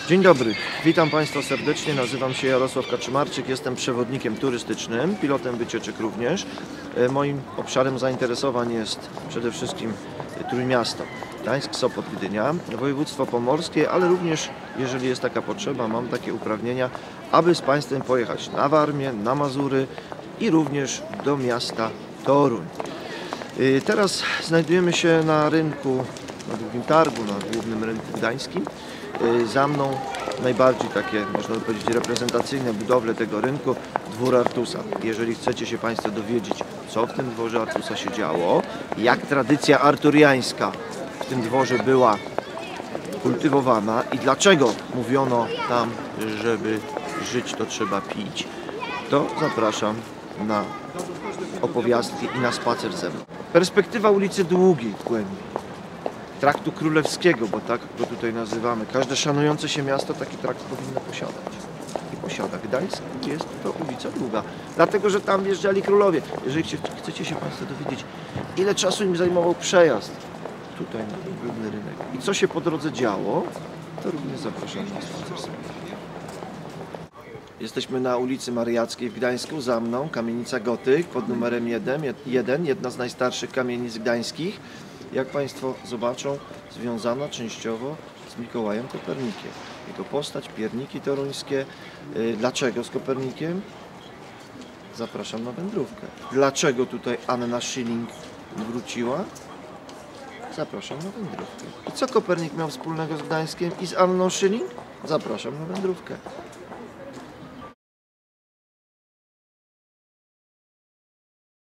Dzień dobry, witam Państwa serdecznie, nazywam się Jarosław Kaczymarczyk, jestem przewodnikiem turystycznym, pilotem wycieczek również. Moim obszarem zainteresowań jest przede wszystkim Trójmiasto, Gdańsk, Sopot, Gdynia, województwo pomorskie, ale również, jeżeli jest taka potrzeba, mam takie uprawnienia, aby z Państwem pojechać na Warmię, na Mazury i również do miasta Toruń. Teraz znajdujemy się na rynku, na Długim Targu, na głównym rynku gdańskim. Za mną najbardziej takie, można by powiedzieć, reprezentacyjne budowle tego rynku, dwór Artusa. Jeżeli chcecie się Państwo dowiedzieć, co w tym dworze Artusa się działo, jak tradycja arturiańska w tym dworze była kultywowana i dlaczego mówiono tam, żeby żyć to trzeba pić, to zapraszam na opowiastki i na spacer ze mną. Perspektywa ulicy Długiej w głębi Traktu Królewskiego, bo tak go tutaj nazywamy. Każde szanujące się miasto taki trakt powinno posiadać. I posiada. Gdańsk jest to ulica Długa. Dlatego, że tam wjeżdżali królowie. Jeżeli chcecie się Państwo dowiedzieć, ile czasu im zajmował przejazd tutaj na ten główny rynek i co się po drodze działo, to również zapraszam na spacer. Jesteśmy na ulicy Mariackiej w Gdańsku. Za mną kamienica Gotyk pod numerem 1, jedna z najstarszych kamienic gdańskich. Jak Państwo zobaczą, związana częściowo z Mikołajem Kopernikiem. Jego postać, pierniki toruńskie. Dlaczego z Kopernikiem? Zapraszam na wędrówkę. Dlaczego tutaj Anna Schilling wróciła? Zapraszam na wędrówkę. I co Kopernik miał wspólnego z Gdańskiem i z Anną Schilling? Zapraszam na wędrówkę.